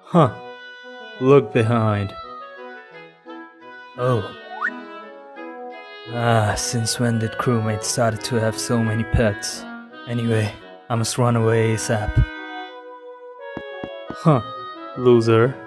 Huh. Look behind. Oh. Since when did crewmates started to have so many pets? Anyway, I must run away ASAP. Huh. Loser.